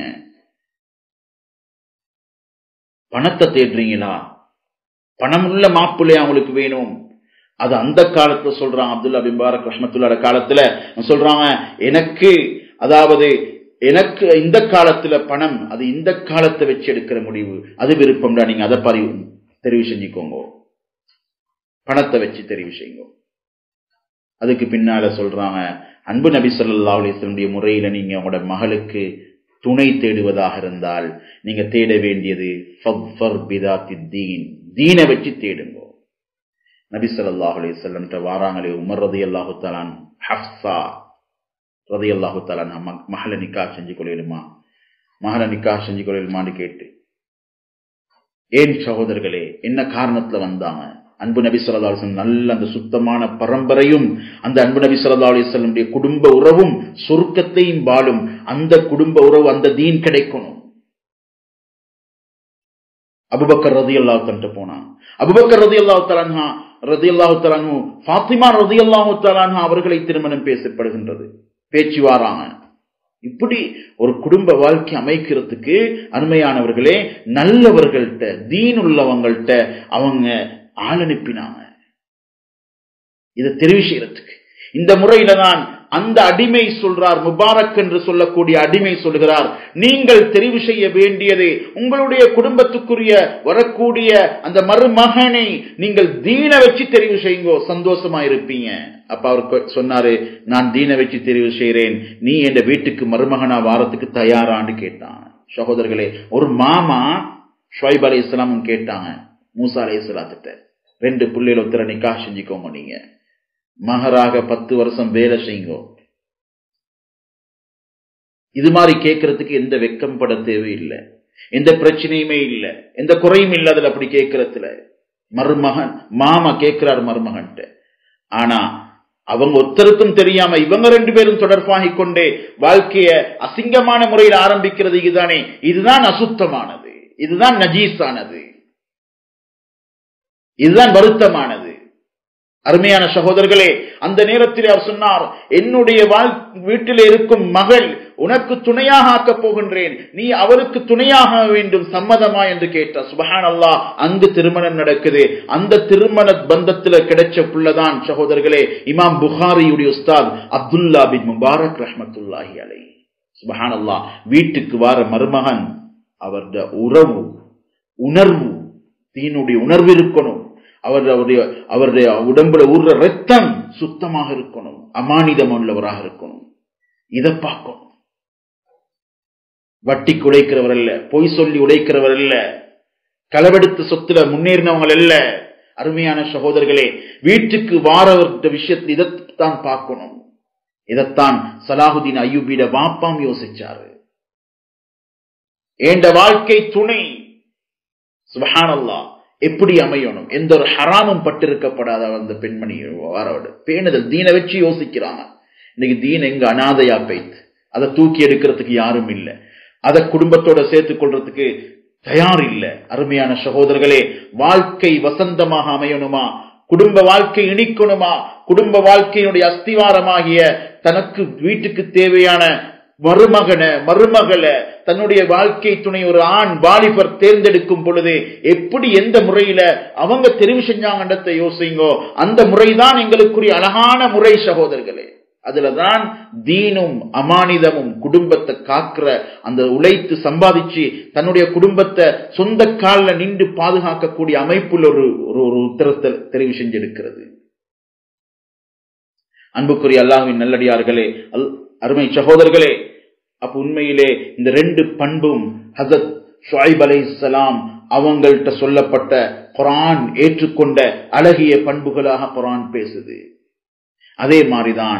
பணத்தை தேடுறீங்களா? பணம் உள்ள மாப்பிள்ளையா அவங்களுக்கு வேணும். அது அந்த காலத்துல சொல்றாங்க. அப்துல்லா பின் முபாரக் ரஹ்மத்துல்லாஹி காலத்துல சொல்றாங்க, எனக்கு அதாவது எனக்கு இந்த காலத்துல பணம், அது இந்த காலத்தை வச்சு எடுக்கிற முடிவு, அது விருப்பம்டா, நீங்க அதை பரி தெரிவு செஞ்சுக்கோங்க, பணத்தை வச்சு தெரிவு செய்யுங்க. அதுக்கு பின்னால சொல்றாங்க, அன்பு நபி ஸல்லல்லாஹு அலைஹி வஸல்லம் முறையில நீங்க உங்களோட மகளுக்கு துணை தேடுவதாக இருந்தால் நீங்க தேட வேண்டியது ஃபஃபர் பிதாத்தித் தீன், தீனை வச்சு தேடுங்க. நபி ஸல்லல்லாஹு அலைஹி வஸல்லம் வாராங்களே, உமர் ரலியல்லாஹு தஆலா ஹஃப்ஸா ரலியல்லாஹு தஆலா மகளை நிக்காஹ் செஞ்சு கொள்ளலுமா, மகளை நிக்காஹ் செஞ்சு கொள்ளலுமான்னு கேட்டு, ஏன் சகோதரர்களே, என்ன காரணத்துல வந்தாங்க? அன்பு நபி ஸல்லல்லாஹு அலைஹி வஸல்லம் நல்ல அந்த சுத்தமான பரம்பரையும், அந்த அன்பு நபி ஸல்லல்லாஹு அலைஹி வஸல்லம் குடும்ப உறவும் சொர்க்கத்தையும் வாழும் அந்த குடும்ப உறவு, அந்த தீன் கிடைக்கணும். அபூபக்கர் ரலியல்லாஹு தஆலா போனா, அபூபக்கர் ரலியல்லாஹு தஆலா ரலியல்லாஹு தஆலா ஃபாத்திமா ரலியல்லாஹு தஆலா அவர்களை திருமணம் பேசப்படுகின்றது, பேச்சு வாராங்க. இப்படி ஒரு குடும்ப வாழ்க்கை அமைக்கிறதுக்கு அருமையானவர்களே, நல்லவர்கள்ட்ட, தீன் உள்ளவங்கள்ட்ட அவங்க ஆள் அனுப்பினாங்க இதை தெரிவு செய்யறதுக்கு. இந்த முறையில தான் அந்த அடிமை சொல்றார், முபாரக் என்று சொல்லக்கூடிய அடிமை சொல்கிறார், நீங்கள் தெரிவு செய்ய வேண்டியது உங்களுடைய குடும்பத்துக்குரிய வரக்கூடிய அந்த மருமகனை நீங்கள் தீன வச்சு தெரிவு செய்யுங்கோ, சந்தோஷமா இருப்பீங்க. அப்ப அவர் சொன்னாரு, நான் தீன வச்சு தெரிவு செய்கிறேன், நீ என் வீட்டுக்கு மருமகனா வாரத்துக்கு தயாரான்னு கேட்டான். சகோதரர்களே, ஒரு மாமா ஷுவைப் அலைஹிஸ்ஸலாம் கேட்டாங்க மூசா அலைஹிஸ்ஸலாத்திட்ட, ரெண்டு பிள்ளைகள் ஒருத்தர நிக்காஹ் செஞ்சுக்கோங்க, நீங்க மகராக பத்து வருஷம் வேலை செய்யுங்க. இது மாதிரி கேட்கறதுக்கு எந்த வெக்கம் பட தேவையில்லை, எந்த பிரச்சனையுமே இல்லை, எந்த குறையும் இல்லை அதுல. அப்படி கேட்கறதுல மருமகன் மாமா கேட்கிறார் மருமகன்ட்ட. ஆனா அவங்க ஒருத்தருக்கும் தெரியாம இவங்க ரெண்டு பேரும் தொடர்பாகி கொண்டே வாழ்க்கைய அசிங்கமான முறையில் ஆரம்பிக்கிறது. இதுதானே, இதுதான் அசுத்தமானது, இதுதான் நஜீஸானது, இதுதான் வருத்தமானது. அருமையான சகோதரர்களே, அந்த நேரத்தில் அவர் சொன்னார், என்னுடைய வீட்டில் இருக்கும் மகள் உனக்கு துணையாக ஆக்கப் போகின்றேன், நீ அவருக்கு துணையாக வேண்டும், சம்மதமா என்று கேட்டார். சுப்ஹானல்லாஹ், அங்கு திருமணம் நடக்குது. அந்த திருமண பந்தத்தில் கிடைச்ச புள்ளதான் சகோதரர்களே இமாம் புகாரியுடைய உஸ்தாத் அப்துல்லா பின் முபாரக் ரஹ்மத்துல்லாஹி அலைஹி. சுப்ஹானல்லாஹ், வீட்டுக்கு வார மருமகன் அவருடைய உறவு உணர்வு தீனுடைய உணர்வு இருக்கணும், அவருடைய அவருடைய உடம்புல ஊர்ற ரத்தம் சுத்தமாக இருக்கணும், அமானிதம் உள்ளவராக இருக்கணும். இதை பார்க்கணும். வட்டிக்கு உழைக்கிறவர் அல்ல, பொய் சொல்லி உழைக்கிறவர் அல்ல, களவெடுத்து சொத்துல முன்னேறினவங்க அல்ல. அருமையான சகோதரர்களே, வீட்டுக்கு வாரவர்கிட்ட விஷயத்தில் இதைத்தான் பார்க்கணும். இதைத்தான் சலாஹுதீன் அய்யூபிட வாப்பாம் யோசிச்சாரு. ஏண்ட வாழ்க்கை துணை சுப்ஹானல்லாஹ் எப்படி அமையணும், எந்த ஒரு ஹராமும் பட்டிருக்கப்படாத அந்த பெண்மணி வாரோடு பேணுதல் தீன வச்சு யோசிக்கிறாங்க. இன்னைக்கு தீன் எங்க அனாதையா போய்த்து, அதை தூக்கி எடுக்கிறதுக்கு யாரும் இல்லை, அதை குடும்பத்தோட சேர்த்துக் கொள்றதுக்கு தயார் இல்லை. அருமையான சகோதரர்களே, வாழ்க்கை வசந்தமாக அமையணுமா, குடும்ப வாழ்க்கை இனிக்கணுமா, குடும்ப வாழ்க்கையினுடைய அஸ்திவாரமாகிய தனக்கு வீட்டுக்கு தேவையான மருமகன மருமகளை தன்னுடைய வாழ்க்கை துணை ஒரு ஆண் வாலிபர் தேர்ந்தெடுக்கும் பொழுது எப்படி எந்த முறையில அவங்க தெரிவு செஞ்சாங்கன்றதை யோசிங்கோ. அந்த முறைதான் எங்களுக்குரிய அழகான முறை சகோதரர்களே. அதுலதான் தீனும் அமானிதமும் குடும்பத்தை காக்கிற அந்த உழைத்து சம்பாதிச்சு தன்னுடைய குடும்பத்தை சொந்த காலில் நின்று பாதுகாக்கக்கூடிய அமைப்புள்ள ஒரு ஒரு உத்தரத்தை தெரிவு செஞ்சிருக்கிறது. அன்புக்குரிய அல்லாஹ்வின் நல்லடியார்களே, அருமை சகோதரர்களே, அப்ப உண்மையிலே இந்த ரெண்டு பண்பும் ஹஸரத் ஷுஐப் அலைஹிஸ்ஸலாம் அவங்கள்ட்ட சொல்லப்பட்ட குர்ஆன் ஏற்றுக்கொண்ட அழகிய பண்புகளாக குர்ஆன் பேசுது. அதே மாதிரிதான்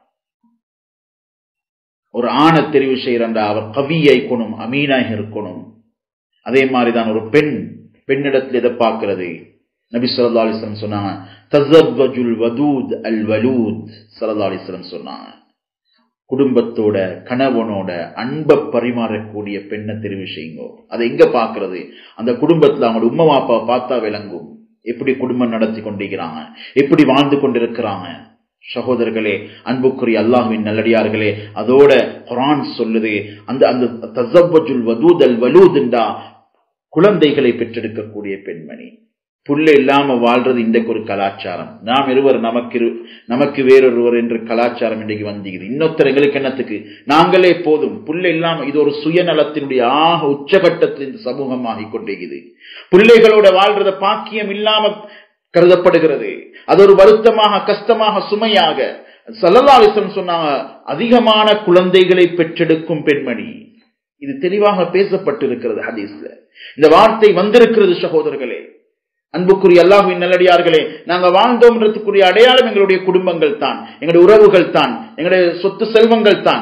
ஒரு ஆணை தெரிவு செய்யறா, அவர் கவியை இருக்கணும், அமீனாக இருக்கணும். அதே மாதிரிதான் ஒரு பெண் பெண்ணிடத்தில் எதை பார்க்கிறது, நபி ஸல்லல்லாஹு அலைஹி வஸல்லம் சொன்னாங்க, தஸவ்வஜுல் வதூத் அல் வலூத். ஸல்லல்லாஹு அலைஹி வஸல்லம் சொன்னாங்க, குடும்பத்தோட கணவனோட அன்பை பரிமாறக்கூடிய பெண்ணை தெரிவு செய்யுங்க. அதை எங்க பாக்குறது, அந்த குடும்பத்துல அவங்களோட உம்மா பாப்பாவை பார்த்தா விளங்கும், எப்படி குடும்பம் நடத்தி கொண்டிருக்கிறாங்க, எப்படி வாழ்ந்து கொண்டிருக்கிறாங்க. சகோதரர்களே, அன்புக்குரிய அல்லாஹ்வின் நல்லடியார்களே, அதோட குர்ஆன் சொல்லுது, அந்த அந்த தஸவ்வஜுல் வதூத் அல் வலூத்ண்டா குழந்தைகளை பெற்றெடுக்கக்கூடிய பெண்மணி. புள்ள இல்லாம வாழ்றது இன்றைக்கு ஒரு கலாச்சாரம். நாம் இருவர் நமக்கு நமக்கு வேறொருவர் என்ற கலாச்சாரம் இன்றைக்கு வந்திருக்குது. இன்னொருத்தர் எங்களுக்கு என்னத்துக்கு, நாங்களே போதும், புள்ள இல்லாம இது ஒரு சுயநலத்தினுடைய ஆக உச்சகட்டத்தில் இந்த சமூகம் ஆகிக் கொண்டிருக்குது. பிள்ளைகளோட வாழ்றத பாக்கியம் இல்லாம கருதப்படுகிறது. அது ஒரு வருத்தமாக, கஷ்டமாக, சுமையாக. ஸல்லல்லாஹு அலைஹி வஸல்லம் சொன்னாங்க, அதிகமான குழந்தைகளை பெற்றெடுக்கும் பெண்மணி. இது தெளிவாக பேசப்பட்டிருக்கிறது ஹதீஸ்ல, இந்த வார்த்தை வந்திருக்கிறது. சகோதரர்களே, அன்புக்குரிய அல்லாஹ்வின் நல்லடியார்களே, நாங்க வாழ்ந்தோம்ன்றதுக்குரிய அடையாளம் எங்களுடைய குடும்பங்கள் தான், எங்களுடைய உறவுகள் தான், எங்களுடைய சொத்து செல்வங்கள் தான்.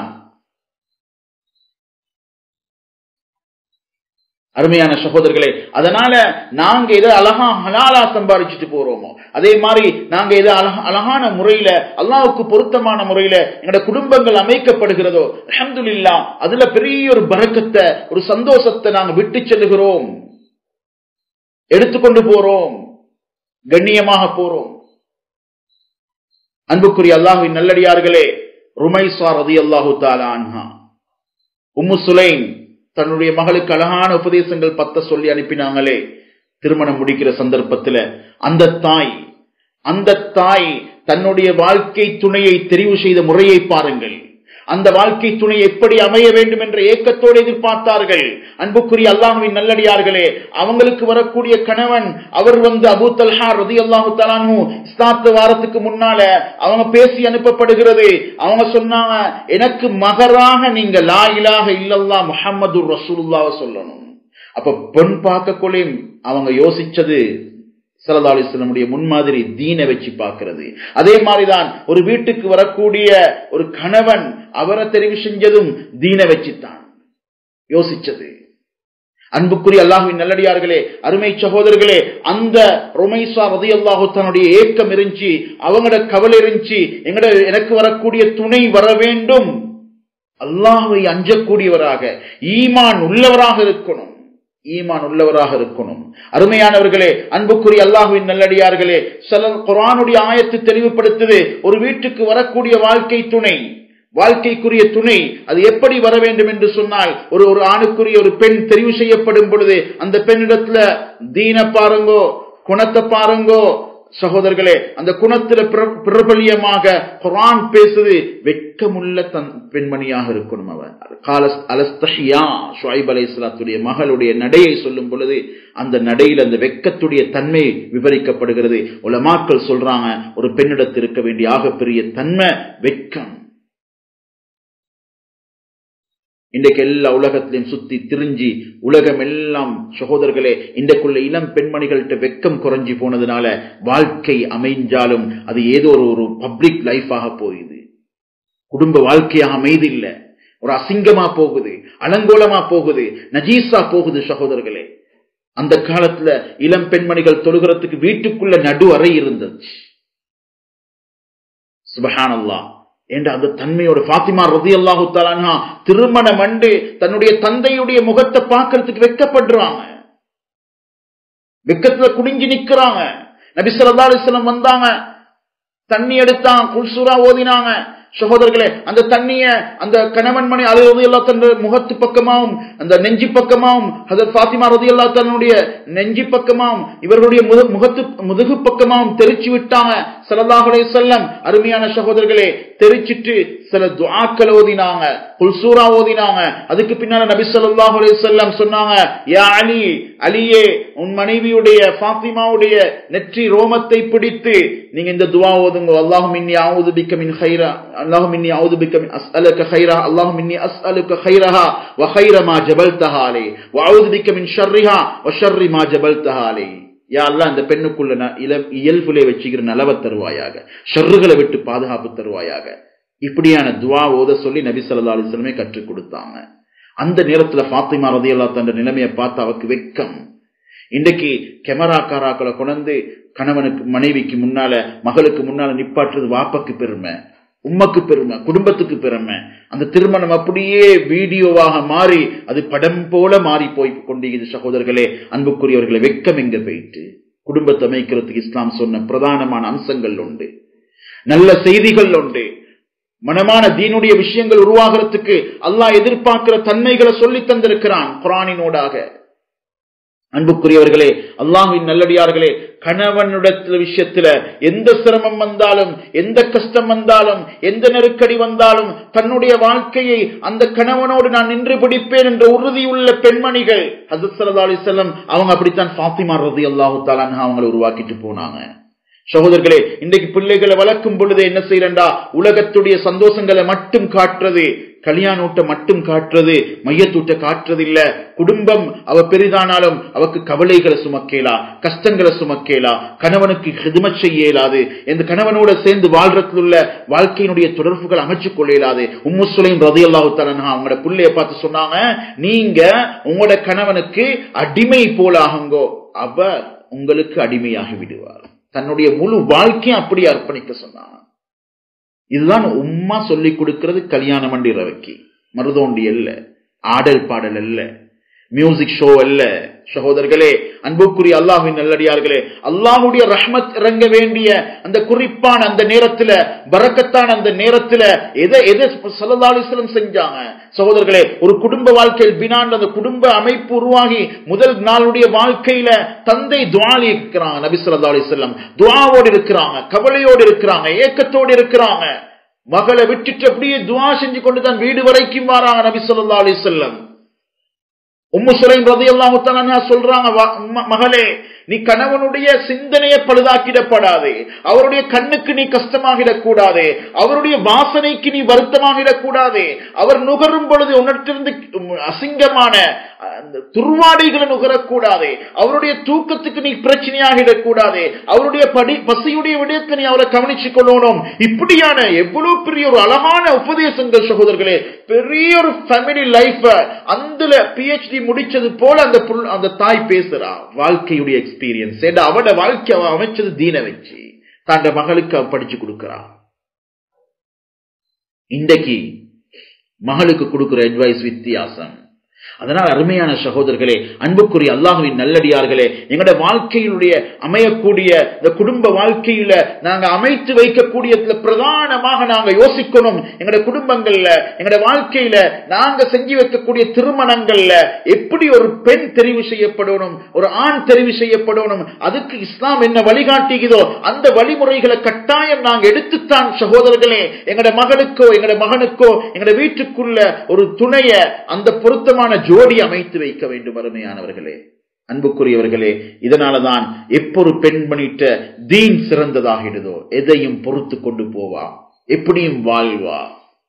அருமையான சகோதரர்களே, அதனால நாங்க எதை அழகா ஹலாலா சம்பாதிச்சுட்டு போறோமோ, அதே மாதிரி நாங்க எதை அழகான முறையில அல்லாஹ்வுக்கு பொருத்தமான முறையில எங்களுடைய குடும்பங்கள் அமைக்கப்படுகிறதோ, அல்ஹம்துலில்லாஹ், அதுல பெரிய ஒரு பரக்கத்தை, ஒரு சந்தோஷத்தை நாங்க விட்டு செல்லுகிறோம், எடுத்துக்கொண்டு போறோம், கண்ணியமாக போறோம். அன்புக்குரிய அல்லாஹ்வின் நல்லடியார்களே, ருமைஸா ரலியல்லாஹு தஆலா அன்ஹா, உம்மு சுலைம் தன்னுடைய மகளுக்கு அழகான உபதேசங்கள் பத்த சொல்லி அனுப்பினாங்களே, திருமணம் முடிக்கிற சந்தர்ப்பத்தில் அந்த தாய் அந்த தாய் தன்னுடைய வாழ்க்கை துணையை தெரிவு செய்த முறையை பாருங்கள். அந்த வாழ்க்கை துணை எப்படி அமைய வேண்டும் என்ற ஏக்கத்தோடு எதிர்பார்த்தார்கள். அன்புக்குரிய அல்லாஹ்வின் நல்லடியார்களே, அவங்களுக்கு வரக்கூடிய கணவன் அவர் வந்து அபூ தல்ஹா ரலியல்லாஹு தஆலா அன்ஹு இஸ்லாத்து வாரத்துக்கு முன்னால அவங்க பேசி அனுப்பப்படுகிறது. அவங்க சொன்னாங்க, எனக்கு மகராக நீங்க லா இலாஹ இல்லல்லாஹ் முஹம்மதுர் ரசூலுல்லாஹ் சொல்லணும். அப்ப பெண் பார்க்கக்குள்ளே அவங்க யோசிச்சது ஸல்லல்லாஹு அலைஹி வஸல்லம் முன்மாதிரி தீனை வச்சு பார்க்கிறது. அதே மாதிரிதான் ஒரு வீட்டுக்கு வரக்கூடிய ஒரு கணவன் அவரை தெரிவு செஞ்சதும் தீனை வச்சுத்தான் யோசிச்சது. அன்புக்குரிய அல்லாஹ்வின் நல்லடியார்களே, அருமை சகோதரர்களே, அந்த ருமைஸா ரலியல்லாஹு தன்னுடைய ஏக்கம் இருந்துச்சு, அவங்களோட கவலை இருந்துச்சு, எங்கட எனக்கு வரக்கூடிய துணை வர வேண்டும், அல்லாஹ்வை அஞ்சக்கூடியவராக ஈமான் உள்ளவராக இருக்கணும், ஈமான் உள்ளவராக இருக்கணும். அருமையானவர்களே, அன்புக்குரிய அல்லாஹ்வின் நல்லடியார்களே, குர்ஆனுடைய ஆயத்து தெளிவுபடுத்துது, ஒரு வீட்டுக்கு வரக்கூடிய வாழ்க்கை துணை, வாழ்க்கைக்குரிய துணை அது எப்படி வர வேண்டும் என்று சொன்னால், ஒரு ஒரு ஆணுக்குரிய ஒரு பெண் தெரிவு செய்யப்படும் பொழுது அந்த பெண்ணிடத்துல தீன பாருங்கோ, குணத்தை பாருங்கோ. சகோதரர்களே, அந்த குணத்துல பிரபலியமாக குர்ஆன் பேசுது, வெட்கமுள்ள தன் பெண்மணியாக இருக்கணும். அவன் காலஸ் அலஸ்தஹியா ஷுஐப் அலைஹிஸ்ஸலாத்துடைய மகளுடைய நடையை சொல்லும் பொழுது அந்த நடையில் அந்த வெட்கத்துடைய தன்மை விவரிக்கப்படுகிறது. உலமாக்கள் சொல்றாங்க, ஒரு பெண்ணிடத்தில் இருக்க வேண்டிய ஆகப்பெரிய தன்மை வெட்கம். இன்றைக்கு எல்லா உலகத்திலையும் சுத்தி திரிஞ்சி உலகம் எல்லாம் சகோதரர்களே, இன்றைக்குள்ள இளம் பெண்மணிகள்கிட்ட வெக்கம் குறைஞ்சி போனதுனால வாழ்க்கை அமைஞ்சாலும் அது ஏதோ ஒரு பப்ளிக் லைஃபாக போகுது, குடும்ப வாழ்க்கையாக அமைதி இல்லை, ஒரு அசிங்கமா போகுது, அலங்கோலமா போகுது, நஜீஸா போகுது. சகோதரர்களே, அந்த காலத்துல இளம் பெண்மணிகள் தொழுகிறதுக்கு வீட்டுக்குள்ள நடு அறை இருந்தது. சுப்ஹானல்லாஹ் என்ற அந்த தன்மையோட ஃபாத்திமா ரலியல்லாஹு தஆலா அன்ஹா திருமணம் அன்று தன்னுடைய தந்தையுடைய முகத்தை பார்க்கிறதுக்கு வெட்கப்படுறாங்க, வெட்கத்துல குனிஞ்சு நிக்கிறாங்க. நபி ஸல்லல்லாஹு அலைஹி வஸல்லம் வந்தாங்க, தண்ணி எடுத்தாங்க, குல் சூரா ஓதினாங்க. சகோதரர்களே, அந்த தண்ணிய அந்த கணவன் மணி அலி ரலியல்லாஹு தஆலா முகத்து பக்கமாவும் அந்த நெஞ்சி பக்கமாவும் ஹஜ்ரத் ஃபாத்திமா ரலியல்லாஹு தஆலாவுடைய நெஞ்சி பக்கமாவும் இவர்களுடைய முகத்து முதுகு பக்கமாவும் தெரிச்சு விட்டாங்க ஸல்லல்லாஹு அலைஹி வஸல்லம். அருமையான சகோதரர்களே, தெரிச்சிட்டு சில துஆக்கள் ஓதினாங்க, குல் சூரா ஓதினாங்க. அதுக்கு பின்னால நபி ஸல்லல்லாஹு அலைஹி வஸல்லம் சொன்னாங்க, யா அலி, அலியே, உன் மனைவியுடைய ஃபாத்திமாவுடைய நெற்றி ரோமத்தை பிடித்து நீங்க இந்த துஆ ஓதுங்க. அல்லாஹும்ம இன்னி அஊது பிக்க மின் கைரா, அல்லாஹும்ம இன்னி அஊது பிக்க மின் அஸ்அலுக கைரா, அல்லாஹும்ம இன்னி அஸ்அலுக கைரஹா வ கைர மா ஜபல்தஹா அலை வ அஊது பிக்க மின் ஷர்ரிஹா வ ஷர்ரி மா ஜபல்தஹா அலை. யா அல்லாஹ், அந்த பெண்ணுக்குள்ள இயல்புலே வச்சுக்கிற நலவ தருவாயாக, ஷர்றுகளை விட்டு பாதுகாப்பு தருவாயாக. இப்படியான துஆ ஓத சொல்லி நபி ஸல்லல்லாஹு அலைஹி வஸல்லம் கற்றுக் கொடுத்தாங்க. அந்த நேரத்துல ஃபாத்திமா ரலியல்லாஹு தஆலா நிலைமையை பார்த்து அவருக்கு வெட்கம். இன்றைக்கு கேமரா காராக்களை கொண்டு கணவனுக்கு மனைவிக்கு முன்னால மகளுக்கு முன்னால நிப்பாட்டுறது வாப்பக்கு பெருமை, உம்மக்கு பெருமை, குடும்பத்துக்கு பெருமை. அந்த திருமணம் அப்படியே வீடியோவாக மாறி அது படம் போல மாறி போய் கொண்டிருக்கிறது. சகோதரர்களே, அன்புக்குரியவர்களை, வெட்கம் எங்க போயிட்டு? குடும்பத்தை அமைக்கிறதுக்கு இஸ்லாம் சொன்ன பிரதானமான அம்சங்கள் உண்டு, நல்ல செய்திகள் உண்டு, மனமான தீனுடைய விஷயங்கள் உருவாகிறதுக்கு அல்லாஹ் எதிர்பார்க்கிற தன்மைகளை சொல்லி தந்திருக்கிறான் குர்ஆனினூடாக. அன்புக்குரியவர்களே, அல்லாஹ்வின் நல்லடியார்களே, கணவனுடைய விஷயத்துல எந்த சிரமம் வந்தாலும், எந்த கஷ்டம் வந்தாலும், எந்த நெருக்கடி வந்தாலும் தன்னுடைய வாழ்க்கையை அந்த கணவனோடு நான் நின்று பிடிப்பேன் என்ற உறுதியுள்ள பெண்மணிகள் ஹஜ்ரத் ஸல்லல்லாஹு அலைஹி வஸல்லம் அவங்க அப்படித்தான் ஃபாத்திமா ரலியல்லாஹு தஆலா அன்ஹா அவங்களை உருவாக்கிட்டு போனாங்க. சகோதரர்களே, இன்றைக்கு பிள்ளைகளை வளர்க்கும் பொழுது என்ன செய்யறா, உலகத்துடைய சந்தோஷங்களை மட்டும் காட்டுறது, கல்யாணூட்ட மட்டும் காட்டுறது, மையத்தூட்ட காட்டுறது இல்ல. குடும்பம் அவ பெரிதானாலும் அவக்கு கவலைகளை சுமக்கேலா, கஷ்டங்களை சுமக்கேலா, கணவனுக்கு ஹிதமத் செய்ய இயலாது, இந்த கணவனோட சேர்ந்து வாழ்றதுல உள்ள வாழ்க்கையினுடைய தொடர்புகள் அமைச்சு கொள்ள இயலாது. உம்மு சுலைம் ரலியல்லாஹு தஆலா அன்ஹா அவங்களோட புள்ளைய பார்த்து சொன்னாங்க, நீங்க உங்களோட கணவனுக்கு அடிமை போலாகுங்கோ, அவர் உங்களுக்கு அடிமையாகி விடுவார். தன்னுடைய முழு வாழ்க்கையை அப்படி அர்ப்பணிக்க சொன்னாங்க. இதுதான் உம்மா சொல்லிக் கொடுக்கிறது. கல்யாணம் அண்டி ரவைக்கு மருதோண்டி அல்ல, ஆடல் பாடல் அல்ல. மியூசிக் ஷோ அல்ல சகோதரர்களே, அன்புக்குரிய அல்லாஹ்வின் நல்லடியார்களே. அல்லாஹ்வுடைய ரஹ்மத் இறங்க வேண்டிய அந்த குறிப்பான அந்த நேரத்துல, பரக்கத்தான அந்த நேரத்துல எதை எதை ஸல்லல்லாஹு அலைஹி வஸல்லம் செஞ்சாங்க சகோதரர்களே? ஒரு குடும்ப வாழ்க்கையில் பினான் அந்த குடும்ப அமைப்பு உருவாகி முதல் நாளுடைய வாழ்க்கையில தந்தை துஆலி இருக்கிறாங்க. நபி ஸல்லல்லாஹு அலைஹி வஸல்லம் துஆவோடு இருக்கிறாங்க, கவலையோடு இருக்கிறாங்க, ஏக்கத்தோடு இருக்கிறாங்க. மகளை விட்டுட்டு அப்படியே துஆ செஞ்சு கொண்டுதான் வீடு வரைக்கும் வராங்க நபி ஸல்லல்லாஹு அலைஹி வஸல்லம். உம்மு சுலைம் ரலியல்லாஹு தஆலா அன்ஹா சொல்றாங்க, மகளே, நீ கணவனுடைய சிந்தனையை பழுதாக்கிடப்படாதே, அவருடைய கண்ணுக்கு நீ கஷ்டமாகிடக் கூடாதே, அவருடைய வாசனைக்கு நீ வருத்தமாகிடக் கூடாதே, அவர் நுகரும் பொழுது உன்னிடத்திலிருந்து அசிங்கமான துர்வாடைகளை நுகரக்கூடாதே, அவருடைய தூக்கத்துக்கு நீ பிரச்சனையாகிடக் கூடாதே, அவருடைய படி பசியுடைய விடயத்தை நீ அவரை கவனிச்சுக் கொள்ளணும். இப்படியான எவ்வளவு பெரிய ஒரு அழகான உபதேசங்கள் சகோதரர்களே. பெரிய ஒரு ஃபேமிலி லைஃப் அந்த பிஹெச்டி முடிச்சது போல அந்த அந்த தாய் பேசுறா. வாழ்க்கையுடைய எக்ஸ்பீரியன்ஸ் அவட வாழ்க்கை அவ அமைச்சது தீன வச்சு தன் மகளுக்கு அவ படிச்சு கொடுக்கிறா. இன்றைக்கு மகளுக்கு கொடுக்கிற அட்வைஸ் வித்தியாசம். அதனால் அருமையான சகோதரர்களே, அன்புக்குரிய அல்லாஹ்வின் நல்லடியார்களே, எங்களுடைய வாழ்க்கையிலுடைய அமையக்கூடிய இந்த குடும்ப வாழ்க்கையில நாங்க அமைத்து வைக்கக்கூடிய பிரதானமாக நாங்க யோசிக்கணும். எங்களுடைய குடும்பங்கள்ல, எங்களுடைய வாழ்க்கையில நாங்க செஞ்சு வைக்கக்கூடிய திருமணங்கள்ல எப்படி ஒரு பெண் தெரிவு செய்யப்படணும், ஒரு ஆண் தெரிவு செய்யப்படணும், அதுக்கு இஸ்லாம் என்ன வழிகாட்டுகிறதோ அந்த வழிமுறைகளை கட்டாயம் நாங்க எடுத்துத்தான் சகோதரர்களே எங்களுடைய மகளுக்கோ எங்களுடைய மகனுக்கோ எங்களுடைய வீட்டுக்குள்ள ஒரு துணைய அந்த பொருத்தமான ஜோடி அமைத்து வைக்க வேண்டும். அருமையானவர்களே, அன்புக்குரியவர்களே, இதனாலதான் எப்பொரு பெண்மணிட்ட தீன் சிறந்ததாகிடுதோ எதையும் பொறுத்து கொண்டு போவா, எப்படியும் வாழ்வா.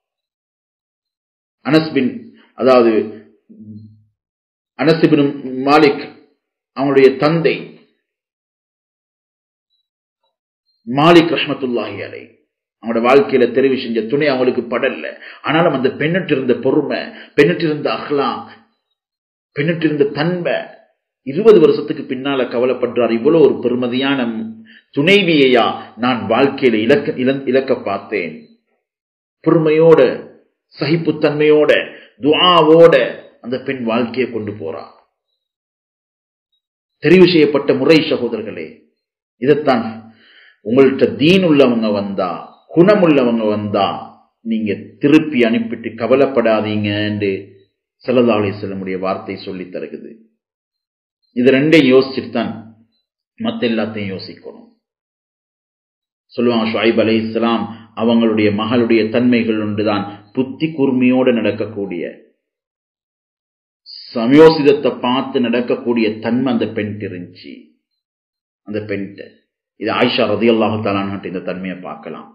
அனஸ் பின் அதாவது அனஸ் பின் மாலிக் அவனுடைய தந்தை மாலிக் ரஹ்மத்துல்லாஹி அலைஹி அவனோட வாழ்க்கையில தெரிவு செஞ்ச துணை அவங்களுக்கு படல. ஆனாலும் அந்த பெண்ணிட்டு இருந்த பொறுமை, பெண்ணிட்டு இருந்த அஹ்லாக், பெண்ணிட்டு இருந்த தன்மை, இருபது வருஷத்துக்கு பின்னால கவலைப்படுறார். இவ்வளவு ஒரு பெருமதியான துணைவியையா நான் வாழ்க்கையில இலக்க இலக்க பார்த்தேன். பொறுமையோட, சகிப்புத்தன்மையோட, துஆவோட அந்த பெண் வாழ்க்கையை கொண்டு போறா. தெரிவு செய்யப்பட்ட முறை சகோதரர்களே, இதைத்தான் உங்கள்கிட்ட தீன் உள்ளவங்க வந்தா, குணம் உள்ளவங்க வந்தா நீங்க திருப்பி அனுப்பிட்டு கவலைப்படாதீங்க என்று ஸல்லல்லாஹு அலைஹி வஸல்லம் வார்த்தை சொல்லி தருகிறது. இது ரெண்டையும் யோசிச்சுட்டு தான் மத்த எல்லாத்தையும் யோசிக்கணும். சொல்லுவாங்க, ஷுஐப் அலைஹிஸ்ஸலாம் அவங்களுடைய மகளுடைய தன்மைகள் ஒன்றுதான் புத்தி கூர்மையோடு நடக்கக்கூடிய, சமயோசிதத்தை பார்த்து நடக்கக்கூடிய தன்மை அந்த பெண் இருந்துச்சு. அந்த பெண் இது ஆயிஷா ரலியல்லாஹு தஆலா அன்ஹா இந்த தன்மையை பார்க்கலாம்.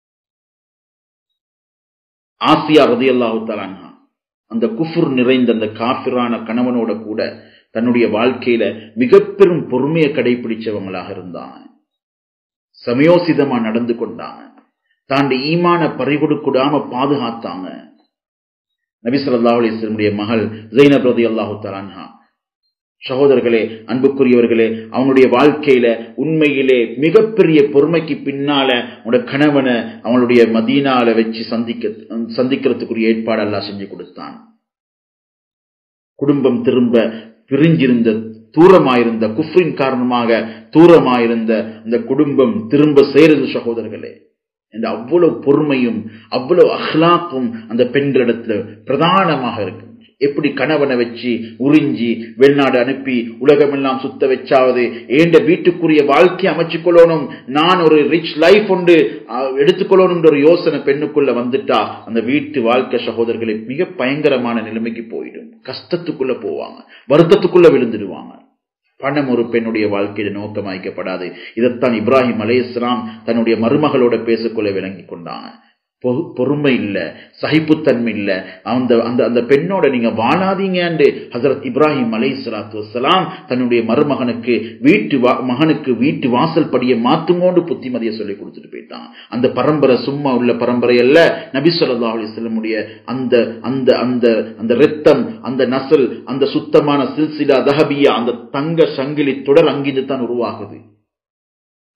ஆசியா ரலியல்லாஹு தஆலா அன்ஹா அந்த குஃப்ர் நிறைந்த அந்த காஃபிரான கணவனோட கூட தன்னுடைய வாழ்க்கையில மிக பெரும் பொறுமையை கடைபிடிச்சவங்களாக இருந்தாங்க. சமயோசிதமா நடந்து கொண்டாங்க. தாண்டி ஈமான பறிகொடுக்கூடாம பாதுகாத்தாங்க. நபி ஸல்லல்லாஹு அலைஹி வஸல்லம் மகள் ஸைனப் ரலியல்லாஹு தஆலா அன்ஹா சகோதரர்களே, அன்புக்குரியவர்களே, அவங்களுடைய வாழ்க்கையில உண்மையிலே மிகப்பெரிய பொறுமைக்கு பின்னால உங்களோட கணவனை அவங்களுடைய மதீனால வச்சு சந்திக்க சந்திக்கிறதுக்குரிய ஏற்பாடு எல்லாம் செஞ்சு கொடுத்தான். குடும்பம் திரும்ப பிரிஞ்சிருந்த, தூரமாயிருந்த, குஃப்ரின் காரணமாக தூரமாயிருந்த அந்த குடும்பம் திரும்ப சேருது சகோதரர்களே. இந்த அவ்வளவு பொறுமையும் அவ்வளவு அஹ்லாக்கும் அந்த பெண்களிடத்துல பிரதானமாக இருக்கு. எப்படி கணவனை வச்சு உறிஞ்சி வெளிநாடு அனுப்பி உலகமெல்லாம் சுத்த வச்சாவது ஏண்ட வீட்டுக்குரிய வாழ்க்கை அமைச்சுக் கொள்ளணும், நான் ஒரு ரிச் லைஃப் ஒன்று எடுத்துக்கொள்ளணும் ஒரு யோசனை பெண்ணுக்குள்ள வந்துட்டா அந்த வீட்டு வாழ்க்கை சகோதரர்களை மிக பயங்கரமான நிலைமைக்கு போயிடும். கஷ்டத்துக்குள்ள போவாங்க, வருத்தத்துக்குள்ள விழுந்துடுவாங்க. பணம் ஒரு பெண்ணுடைய வாழ்க்கையில நோக்கமாய்க்கப்படாது. இதைத்தான் இப்ராஹிம் அலைஹிஸ்ஸலாம் தன்னுடைய மருமகளோட பேசிக்கொள்ள விளங்கி கொண்டாங்க. பொறுமை இல்ல, சகிப்புத்தன்மை இல்ல, அந்த அந்த அந்த பெண்ணோட நீங்க வாழாதீங்க என்று ஹஜ்ரத் இப்ராஹிம் அலைஹிஸ்ஸலாத்து வஸ்ஸலாம் தன்னுடைய மருமகனுக்கு வீட்டு மகனுக்கு வீட்டு வாசல் படியை மாத்துங்கோண்டு புத்திமதியை சொல்லி கொடுத்துட்டு போயிட்டாங்க. அந்த பரம்பரை சும்மா உள்ள பரம்பரை அல்ல. நபி ஸல்லல்லாஹு அலைஹி வஸல்லம் அந்த அந்த அந்த அந்த ரத்தம், அந்த நஸ்ல், அந்த சுத்தமான சில்சிலா தஹபியா, அந்த தங்க சங்கிலி தொடர் அங்கிருந்து தான் உருவாகுது.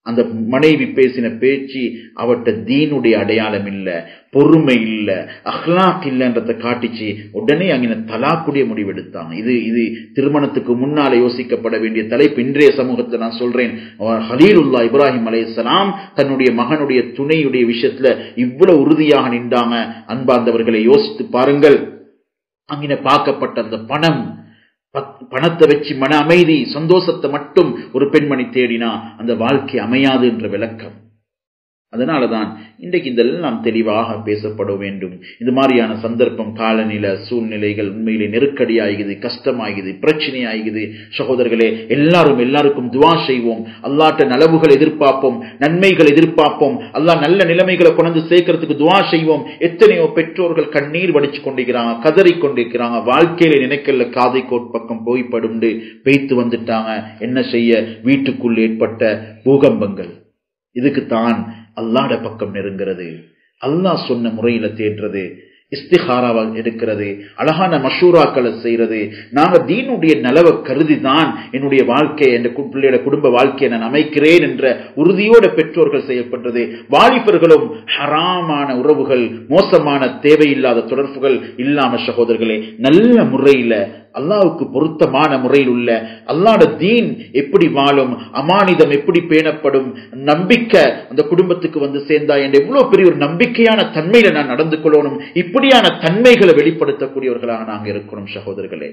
அந்த மனைவி பேசின பேச்சு அவட்ட தீனுடைய அடையாளம் இல்ல, பொறுமை இல்ல, அஹ்லாக் இல்லன்றதை காட்டிச்சு. உடனே அங்கே தலாக்குடைய முடிவெடுத்தாங்க. இது இது திருமணத்துக்கு முன்னால யோசிக்கப்பட வேண்டிய தலைப்பு. இன்றைய சமூகத்தை நான் சொல்றேன், ஹலீலுல்லா இப்ராஹிம் அலைஹிஸ்ஸலாம் தன்னுடைய மகனுடைய துணையுடைய விஷயத்துல இவ்வளவு உறுதியாக நின்றாங்க. அன்பார்ந்தவர்களை யோசித்து பாருங்கள். அங்கே பார்க்கப்பட்ட அந்த பணம், பணத்தை வச்சு மன அமைதி சந்தோஷத்தை மட்டும் ஒரு பெண்மணி தேடினா அந்த வாழ்க்கை அமையாது என்ற விளக்கம். அதனாலதான் இன்றைக்கு இதெல்லாம் தெளிவாக பேசப்பட வேண்டும். இது மாதிரியான சந்தர்ப்பம், காலநிலை சூழ்நிலைகள் உண்மையிலே நெருக்கடியாகுது, கஷ்டமாகுது, பிரச்சனை ஆகுது. சகோதரர்களே, எல்லாரும் எல்லாருக்கும் துவா செய்வோம். அல்லாஹ்ட்ட நலவுகள் எதிர்பார்ப்போம், நன்மைகள் எதிர்பார்ப்போம். அல்லாஹ் நல்ல நிலைமைகளை கொண்டு சேர்க்கறதுக்கு துவா செய்வோம். எத்தனையோ பெற்றோர்கள் கண்ணீர் வடிச்சு கொண்டிருக்கிறாங்க, கதறி கொண்டிருக்கிறாங்க. வாழ்க்கையில நினைக்கல காதை கோட் பக்கம் போய்படுண்டு பெய்த்து வந்துட்டாங்க. என்ன செய்ய? வீட்டுக்குள் ஏற்பட்ட பூகம்பங்கள். இதுக்குத்தான் அல்லாஹ்ட பக்கம் நெருங்கிறது, அல்லாஹ் சொன்ன முறையில தேடுறது, இஸ்திகாராவை எடுக்கிறது, அழகான மஷூராக்களை செய்யறது. நாங்க தீனுடைய நலவை கருதிதான் என்னுடைய வாழ்க்கையை, என் பிள்ளையோட குடும்ப வாழ்க்கையை நான் அமைக்கிறேன் என்ற உறுதியோட பெற்றோர்கள் செய்யப்பட்டது. வாலிபர்களும் ஹராமான உறவுகள், மோசமான தேவையில்லாத தொடர்புகள் இல்லாம சகோதரர்களே நல்ல முறையில அல்லாஹ்வுக்கு பொருத்தமான முறையில் உள்ள அல்லாஹ்வுடைய தீன் எப்படி வாழும், அமானிதம் எப்படி பேணப்படும், நம்பிக்கை அந்த குடும்பத்துக்கு வந்து சேர்ந்தா என்ற எவ்வளவு பெரிய ஒரு நம்பிக்கையான தன்மையில நான் நடந்து கொள்ளணும். இப்படியான தன்மைகளை வெளிப்படுத்தக்கூடியவர்களாக நாங்க இருக்கணும் சகோதரர்களே.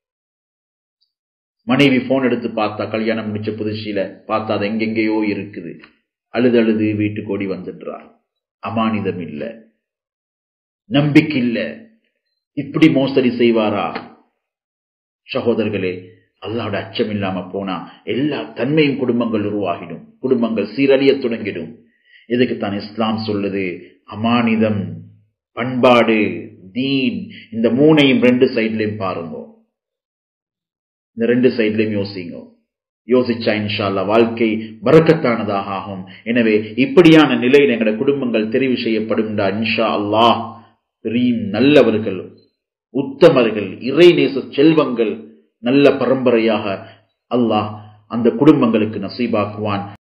மனைவி போன் எடுத்து பார்த்தா, கல்யாணம் முடிச்ச புதுசில பார்த்தா அது எங்கெங்கேயோ இருக்குது, அழுது அழுது வீட்டுக்கு ஓடி வந்துடுறா. அமானிதம் இல்ல, நம்பிக்கை இல்ல. இப்படி மோசடி செய்வாரா? சகோதரர்களே, அல்லாஹ்வுடைய அச்சம் இல்லாம போனா எல்லா தன்மையும் குடும்பங்கள் உருவாகிடும், குடும்பங்கள் சீரழிய தொடங்கிடும். இதுக்குத்தான் இஸ்லாம் சொல்லுது, அமானிதம், பண்பாடு, தீன், இந்த மூணையும் ரெண்டு சைட்லயும் பாருங்க, இந்த ரெண்டு சைட்லயும் யோசிங்க. யோசிச்சா இன்ஷா அல்லாஹ் வாழ்க்கை பரக்கத்தானதாக ஆகும். எனவே இப்படியான நிலையில் எங்களுடைய குடும்பங்கள் தெரிவு செய்யப்படும் இன்ஷா அல்லாஹ் பெரிய நல்லவர்கள், உத்தமர்கள், இறைநேச செல்வங்கள், நல்ல பரம்பரையாக அல்லாஹ் அந்த குடும்பங்களுக்கு நசீபாக்குவான்.